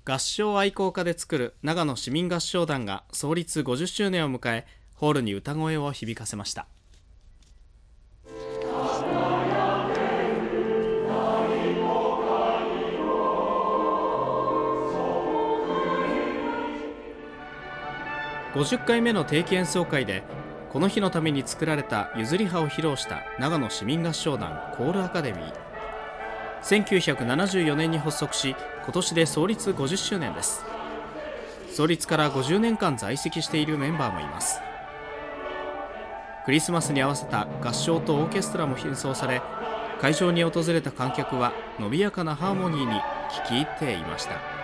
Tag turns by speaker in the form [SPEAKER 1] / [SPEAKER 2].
[SPEAKER 1] 合唱愛好家で作る長野市民合唱団が創立50周年を迎え、ホールに歌声を響かせました。50回目の定期演奏会で、この日のために作られたゆずり葉を披露した長野市民合唱団コールアカデミー。1974年に発足し、今年で創立50周年です。創立から50年間在籍しているメンバーもいます。クリスマスに合わせた合唱とオーケストラも演奏され、会場に訪れた観客は伸びやかなハーモニーに聞き入っていました。